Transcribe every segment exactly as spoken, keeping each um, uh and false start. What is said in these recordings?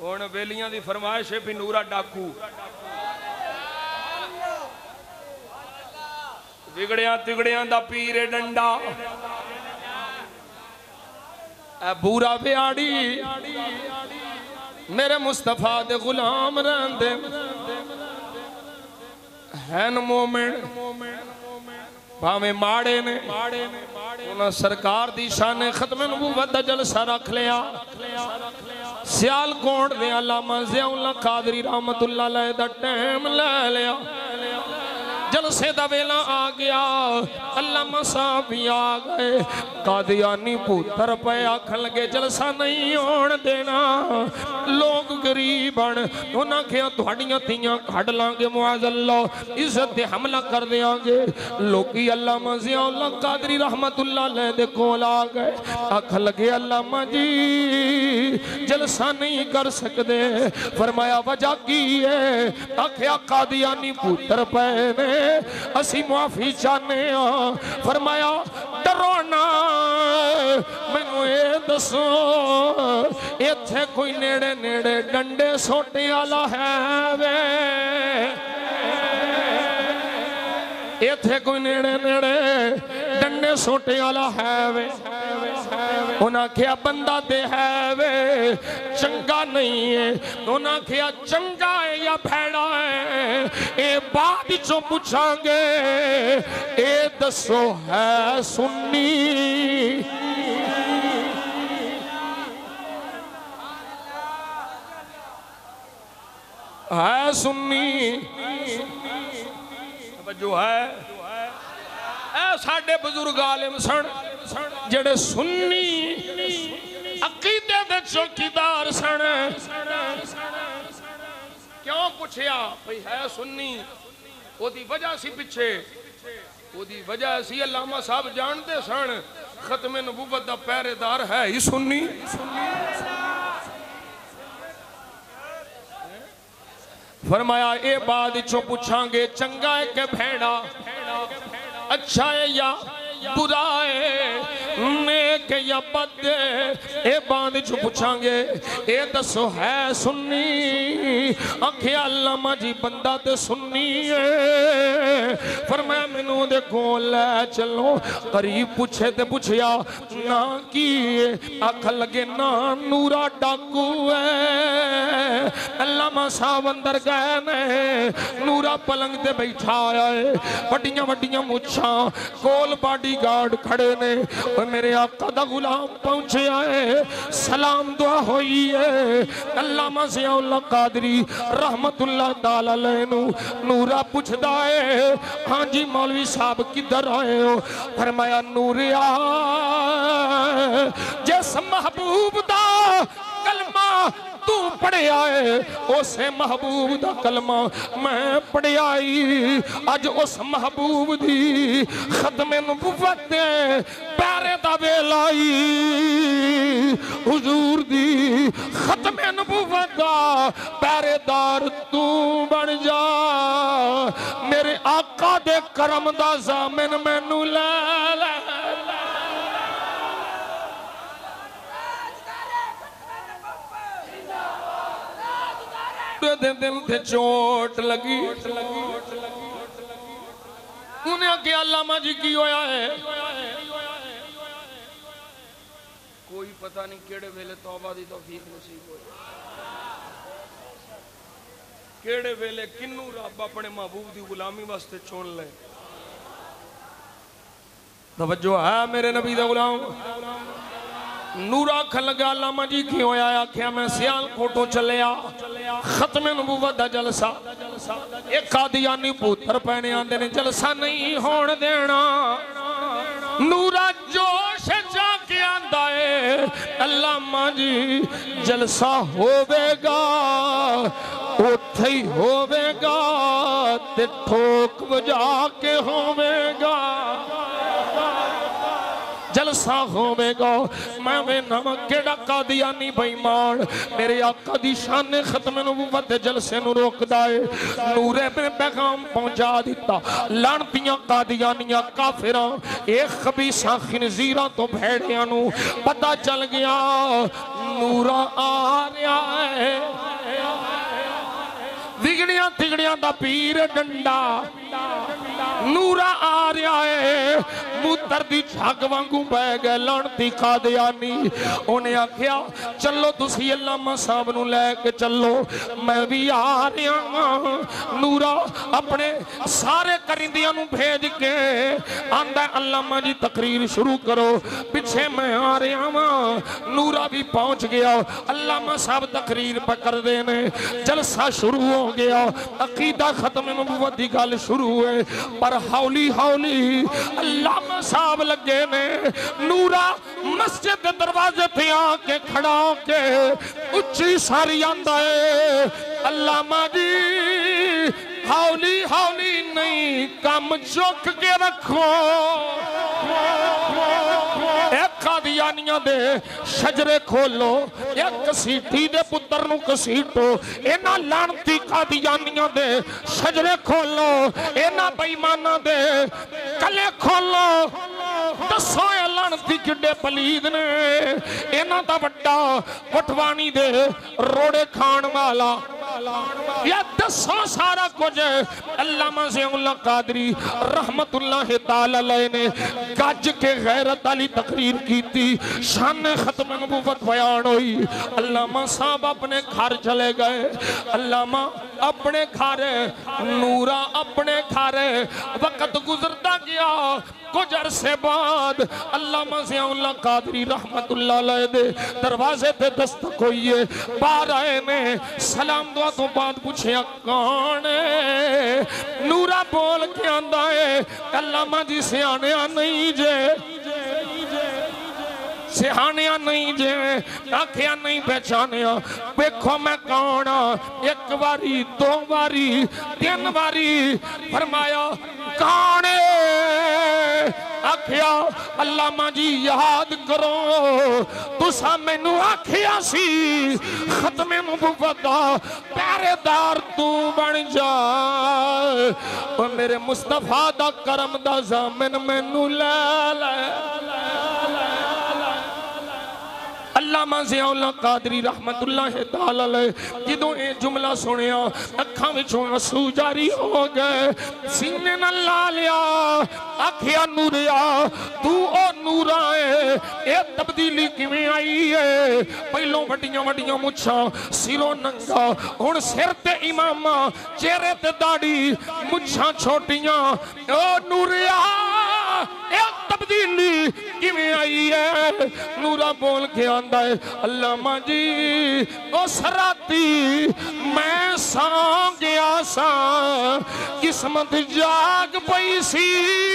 हुण बेलियां दी फरमाइश है भी नूरा डाकू बिगड़िया तिगड़िया दा पीर डंडा ए बूरा बिहाड़ी मेरे मुस्तफा दे गुलाम रहंदे हैन मोमिन भावे माड़े ने उन्हां सरकार दी शान खत्म नबूवत दा जलसा रख लिया सियालकोट दे अल्लामा ज़ियाउल्लाह कादरी रहमतुल्लाह अलैह दा टाइम ले लिया जलसे दा वेला आ गया अल्लामा साहब भी आ गए कादियानी पुत्र पे आखन लगे जलसा नहीं होण देना लोग गरीब हन उन्हां के तुहाड़ियां धीयां कढ लांगे मुआज़ अल्लाह इज्जत ते हमला कर देंगे लोकी अल्लामा ज़ियाउल्लाह कादरी रहमतुल्लाह अलैह दे कोल आ गए आखन लगे अल्लामा जी जलसा नहीं कर सकते फरमाया वजह की है आख्या कादियानी पुत्र पे ने असी माफी चाहने फरमाया डरो ना मैनू ये दसो इत्थे कोई नेड़े नेड़े डंडे सोटे वाला है वे इत्थे कोई नेड़े नेड़े डंडे सोटे वाला है वे उन्हें क्या बंदा दे है वे चंगा नहीं है उन्हें क्या चंगा है या भैड़ा है ये बाद चो पूछांगे ये दसो है सुन्नी है सुन्नी जो है ए साडे बुजुर्ग आलिम सन जेड़े सुन्नी अकीदे दे चौकीदार सन क्यों पूछया भाई है सुन्नी ओदी वजह सी पिछे ओदी वजह सी अल्लामा साहब जानते सन खत्म नबूवत दा पहरेदार है ही सुन्नी फरमाया ए बाद चो पूछांगे चंगा है के भेड़ा अच्छा है या बुरा है नेक या बद ए बाद चो पूछांगे ए दसो है सुन्नी आखे अल्लामा जी बंदा ते सुन्नी है फरमाया मैनू दे कोल ले चलो करीब पूछे ते पूछया ना की आख लगे ना नूरा डाकू है अल्लामा साहब अंदर गए ने नूरा पलंग ते बैठा है वड्डियां वड्डियां मुछां कोल बाडी गार्ड खड़े ने और मेरे आका दा गुलाम पहुंचे आए सलाम दुआ होई है अल्लामा ज़ियाउल्लाह कादरी रहमतुल्लाह ताला अलैह नु नूरा पुछदा है हां जी मौलवी साहब किधर आए हो फरमाया नूरिया जिस महबूब दा कलमा तू पढ़िया है उसे महबूब दा कलमा मैं पढ़िया अज उस महबूब दी खत्मे नबुव्वत प्यारे दा वेलाई हुजूर दी खत्मे नबुव्वत दा पहरेदार तू बन जा मेरे आका दे करम दा ज़ामिन मैनू लै लै दिल थे चोट लगी उन्हें आख्या अल्लामा जी की होया है कोई पता नहीं केड़े वेले तौबा दी तौफीक नसीब होई केड़े वेले किन्नू रब अपने महबूब दी गुलामी वास्ते चुन ले तवज्जो है मेरे नबी दा गुलाम नूरा आखन लगा अल्लामा जी की होया आख्या मैं सियालकोटों चलिया खत्मे नबूवत दा जलसा एक कादियानी पुत्र पैने आंदे ने जलसा नहीं होण देना नूरा जोश जाके आंदा है अल्लामा जी जलसा होवेगा उथे ही होवेगा ते ठोक बजा के होवेगा जलसा होवेगा मैं वे नमक केड़ा कादियानी बेईमान मेरे आका दी शान खत्म नबूवत जलसे नु रोकदा है नूरे पे पैगाम पहुंचा दिता लानतियां कादियानियां काफिरां ए खबीसा खिनजीरां तो भेड़ियां नु पता चल गया नूरा आ रहा है तिगड़िया तिगड़िया दा पीर डंडा नूरा आ रहा है मूतर दी झग वांगू बह गए लानती कादियानी उन्हें आख्या चलो तुसी अल्लामा साहब नू लैके चलो मैं भी आ रहा नूरा अपने सारे करिंदियां नू भेज के आंदा अल्लामा जी तकरीर शुरू करो पिछे मैं आ रहा वां नूरा भी पहुंच गया अल्लामा साहब तकरीर पकड़ देने जलसा शुरू हो गया अकीदा खत्म नबूवत दी गल शुरू है पर हौली हौली अल्लामा साहब लगे ने नूरा मस्जिद के दरवाजे पे आके खड़ा के उच्ची सारी आंदा है अल्लामा जी हौली हौली नहीं कम चुक के रखो कादियानिया दे शजरे खोलो एक कसीटी दे पुत्र नु कसीटो इना लानती कादियानिया दे शजरे खोलो इना बेईमाना दे कले खोलो दसो लानती किड्डे पलीद ने इना दा वड्डा पटवानी दे रोड़े खान वाला या दसो सारा कुछ अल्लामा ज़ियाउल्लाह कादरी रहमतुल्लाह ताला अलैह ने गज के गैरत वाली तकरीर की थी शान खत्म नबूवत बयान हुई अल्लामा साहब अपने घर चले गए अल्लामा अपने घर नूरा अपने घर वक्त गुजरता गया कुछ अरसे बाद अल्लामा ज़ियाउल्लाह कादरी रहमतुल्लाह अलैह दे दरवाजे पे दस्तक हुई है बाहर आए ने सलाम दुआ तो बाद पूछे कौन है नूरा बोल के आंदा है अल्लामा जी सियाने नहीं जे सिहानिया नहीं जे आखिया नहीं पहचानिया देखो मैं कौन एक बारी दो बारी तीन बारी फरमाया कौन आखिया अल्लामा जी याद करो तुसा मैनू आखिया सी खत्मे नबूवत दा पहरेदार तू बन जा और मेरे मुस्तफा दा करम दा ज़ामिन मैनू ले ले अल्लामा ज़ियाउल्लाह कादरी रहमतुल्लाह ताला अलैह जदों ये जुमला सुनिया अखां विचों आंसू जारी हो गए सीने नाल ला लिया आखिया नूरिया तू ओ नूरा है ये तब्दीली किवें आई है पहलों वड्डियां वड्डियां मुछां सिरों नंगा हुण सिर ते इमामा चेहरे ते दाढ़ी मुछां छोटियां ओ नूरिया ये तब्दीली किवें आई है नूरा बोल के आंदा है अल्लामा जी उस राती मैं सौ गया सा किस्मत जाग पई सी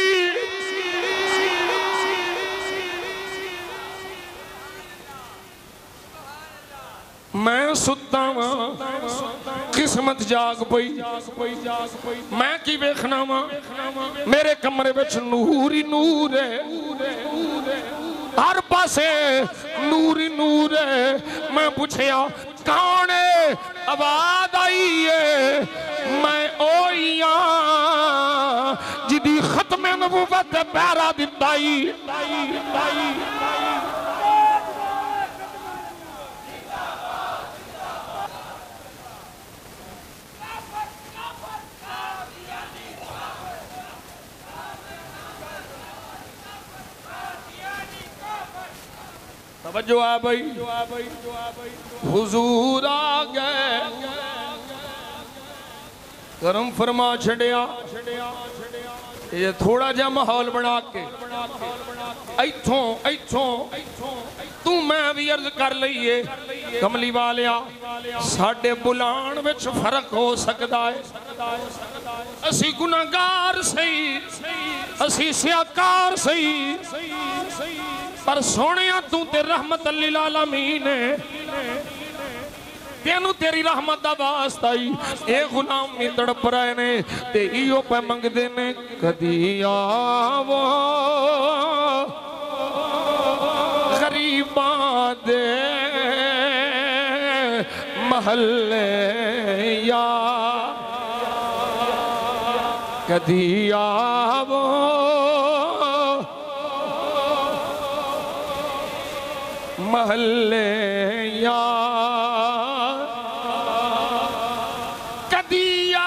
मैं सुता वा किस्मत जाग पई मैं की वेखना वा मेरे कमरे विच नूर ही नूर है हर पासे नूर ही नूर है मैं पूछया कौन है आवाज आई है मैं ओइया जिदी खत्मे नबूवत पहरा दिता तवज्जो आ भाई हुजूर आ गए करम फरमा छड़िया ये थोड़ा जा माहौल बना के इथों इथों तू मैं भी अर्ज कर लईए कमली वालिया साडे बुलाण विच फर्क हो सकता है असी गुनाहगार सही असी सियाकार सही पर सोनिया तू ते रहमत लिल आलमीन है तेनू तेरी रहमत दा वास्ता ही ए गुलाम भी तड़प रहे ने ते इहो पे मंगदे ने कदी आवो गरीबां दे महल्ले या कदी आवो महल्ले या कदी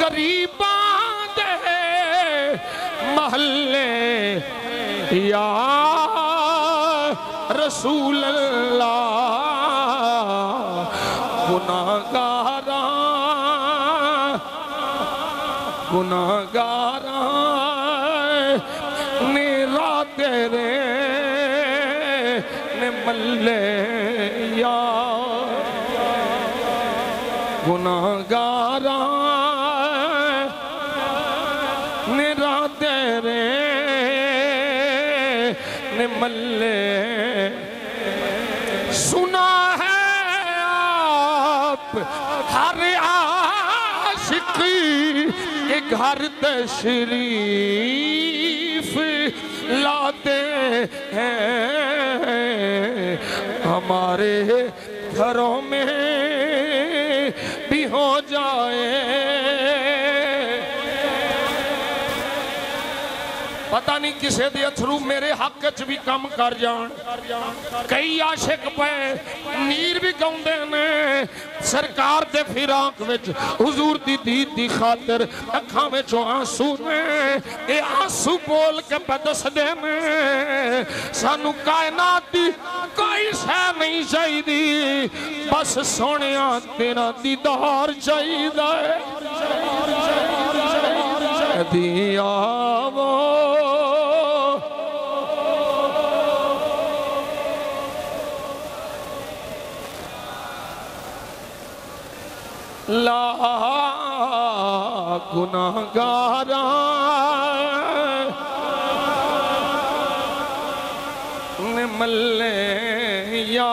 गरीबां दे महल्ले या रसूल अल्लाह गुनाहगारा गुनाहगारा मेरा तेरे ने मल्ले या गुनाहगारा मेरा तेरे ने मल्ले। सुना है आप हर आशिकी के घर तशरीफ लाते हैं, हमारे घरों में भी हो जाए। पता नहीं किसे दे अथरू मेरे हक च भी कम कर जान। कई आशिक पे नीर भी गाउंदे ने सरकार दे फिराक विच हुजूर दी दीद दी खातिर अखां विचों आंसू ने ए आंसू बोल के पे दसदे ने सानू कायनात दी कोई शै नहीं चाहिदी, बस सोहणिया तेरा दीदार चाहिदा है। दिया वो ला गुनाहगारा ने मल्ले या।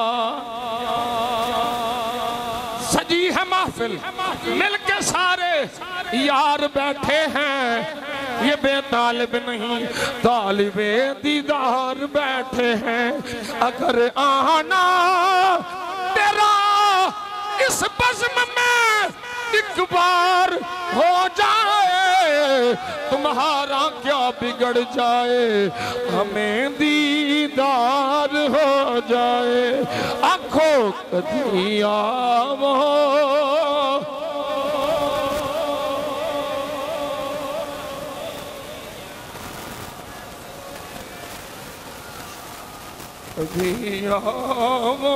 सजी है महफिल मिलके सारे यार बैठे हैं, ये बेतालिब नहीं तालिबे दीदार बैठे हैं। अगर आना तेरा इस बज़्म में एक बार हो जाए, तुम्हारा क्या बिगड़ जाए, हमें दीदार हो जाए। आंखों कदी आवो कदी आवो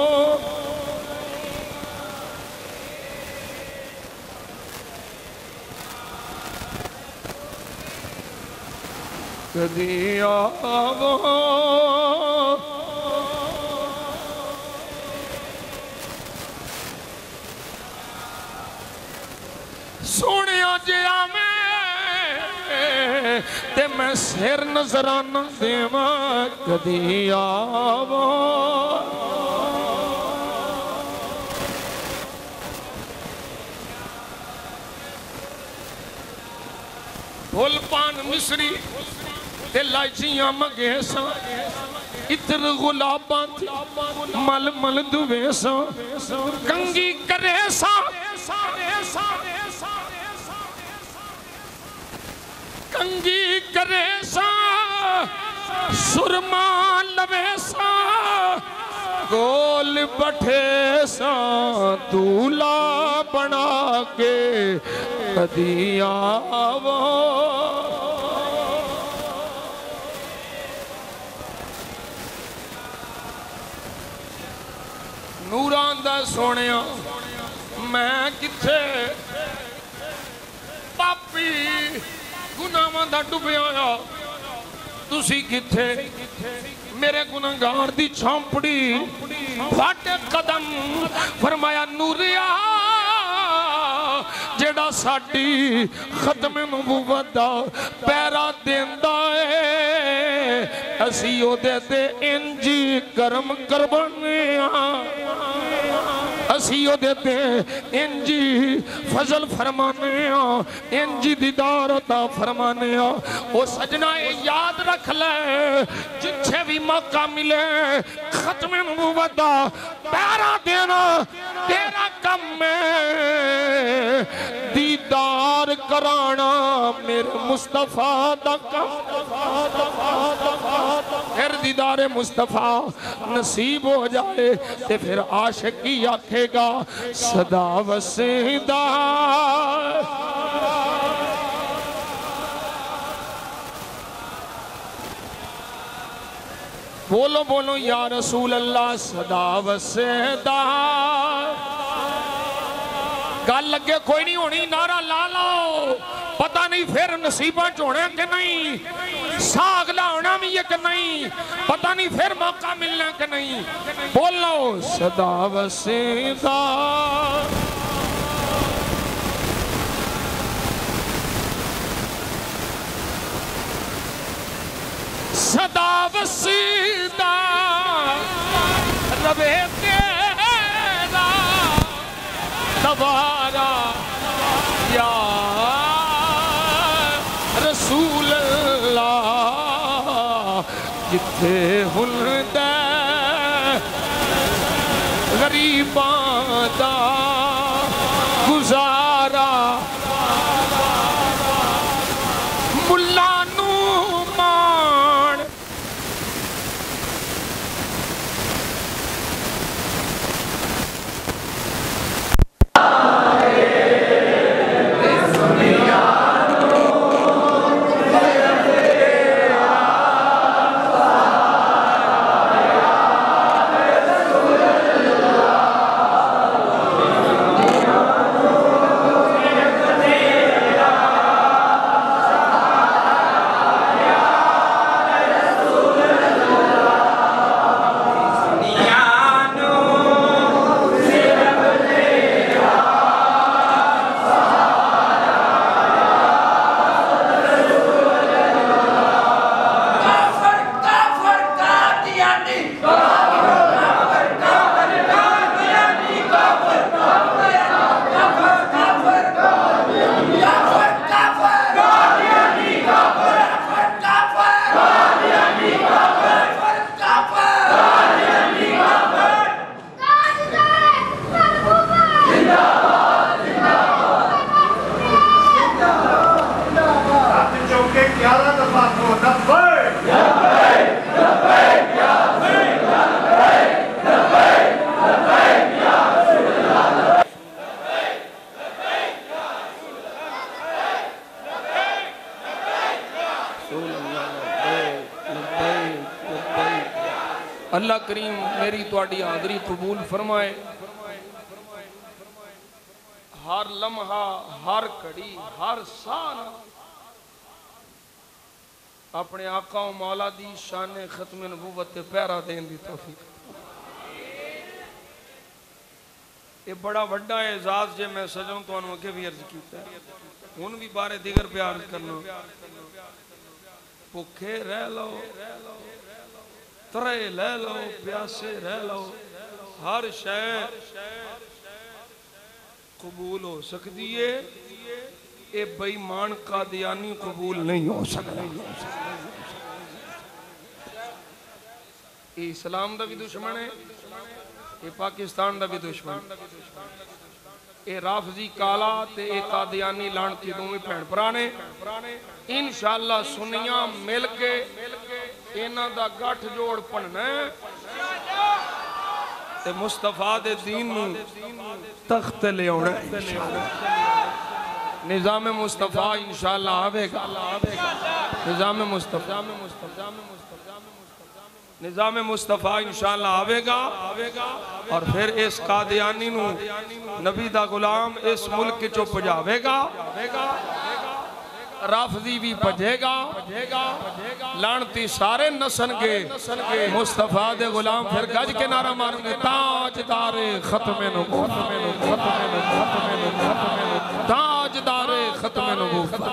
कदी आवो सोनिया जिया मैं ते मैं सिर नजराना देवा। कदी आवो फुल पान मिसरी ते लाइचियां मंगेसा, इत्र गुलाबां मल मल दुवेसा, कंगी करेसा कंगी करेसा, सुरमा लवेसा, गोल बठेसा, दूल्हा बना के कदी आवो। नूरां दा सोहणिया मैं किथे पापी गुनाहां दा डुबिया होया, तुसी किथे मेरे गुनाहगार दी छांपड़ी फाटे कदम। फरमाया नूरिया जेड़ा साडी खत्म नबूवत दा पैरा देंदा है, असी ओदे ते इंजी करम करवाने आ, असी ओदे ते इंजी फजल फरमाने आ, इंजी दीदार अता फरमाने आ। ओ सजना ए याद रख ले, जिथे भी मौका मिले खत्म नबूवत दा पैरा देना तेरा काम है, दीदार कराना मेरे मुस्तफा दा काम। फिर दीदार मुस्तफा नसीब हो जाए ते फिर आशिक ही आखेगा सदा वसीदा बोलो बोलो या रसूल अल्लाह सदा वसेदा। गल लगे कोई नहीं होनी, नारा ला लो, पता नहीं फिर नसीबा च होना कि नहीं, साग लाना भी है कि नहीं, पता नहीं फिर मौका मिलना कि नहीं। बोलो सदा वसेदा। सदा वसीदा रवे तेरा तबारा या रसूल अल्लाह। जिथे हुंदा गरीबां दा गुजारा, मुल्ला अल्लाह करीम मेरी तुहाडी हाज़री कबूल फरमाए। हर लम्हा, हर घड़ी, हर साल अपने आका और मौला दी शान खत्म नबूवत पहरा देने की तौफीक। ये बड़ा वड्डा एजाज जे मैं सजों तो अगे भी अर्ज किया, हुण भी बारे दिगर प्यार करना। भुखे रह लो, तरे ले लो, प्यासे रह लो, हर शय कबूल हो सकती है, ये बेईमान कादियानी कबूल नहीं हो सकता। ये इस्लाम का भी दुश्मन है, ये पाकिस्तान का भी दुश्मन, ये राफजी काला ते ये कादियानी लानती दोवें भैन भरा ने। इंशाअल्लाह सुनिया मिल के इन्हां दा गठ जोड़ बनना ते मुस्तफा दे दीन नूं तख्त ले आउणा। निज़ाम मुस्तफा इंशाअल्लाह आवेगा, निज़ाम मुस्तफा निज़ाम मुस्तफा इंशाअल्लाह आवेगा और फिर इस कादियानी नूं नबी दा गुलाम इस मुल्क चो भजावेगा। राफजी भी भजेगा, लानती सारे नसनगे, मुस्तफा दे गुलाम फिर गज के नारा मारेंगे ताजदारे खत्मे नबूवत, ताजदारे खत्मे नबूवत।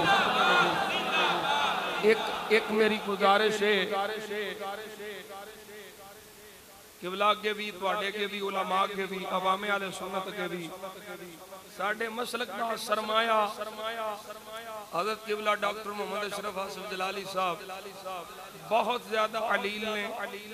एक एक मेरी गुजारिश है किबला के भी, तुहाडे के भी, उलमा के भी, अवामे आले सुन्नत के भी, साडे मसलक दा सरमाया हज़रत किबला डॉक्टर मोहम्मद अशरफ हासिफ जलाली साहब बहुत ज्यादा अलील ने।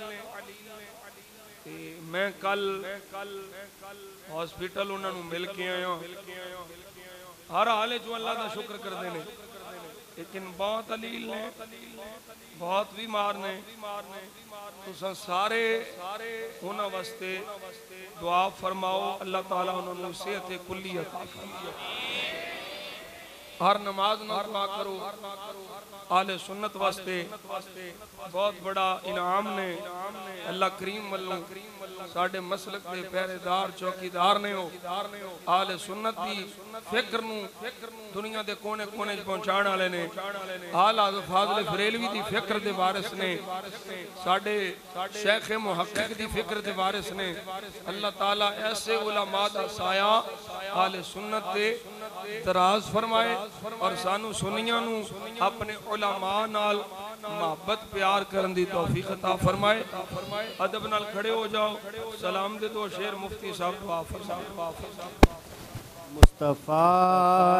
मैं कल हॉस्पिटल उन्होंने मिल के आया, हर हाल चो अल्लाह का शुक्र करते हैं, लेकिन बहुत अलील ने, बहुत बीमार ने। तुसां सारे उन्हां वास्ते दुआ फरमाओ, अल्लाह ताला उन्होंने सेहत कुल्ली अता फरमाए। हर नमाज ना दुआ करो। आले सुन्नत वास्ते बहुत बड़ा इनाम ने अल्लाह करीम वल्लों साडे मसलक दे पहरेदार चौकीदार ने हो। आले सुन्नत दी फिक्र नू दुनिया दे कोने कोने च पहुंचाण वाले ने। आला फाज़िल फरेलवी दी फिक्र दे वारिस ने। साडे शेख मुहक्किक दी फिक्र दे वारिस ने। अल्लाह ताला ऐसे उलमा दा साया आले सुन्नत दे दराज फरमाए और सानू सुन्नियां नू अपने उलमा नाल मोहब्बत प्यार करन दी तौफीक अता फरमाए। अदब नाल खड़े हो जाओ। सलाम दे दो शेर मुफ्ती साहब दुआ फरमाओ। मुस्तफा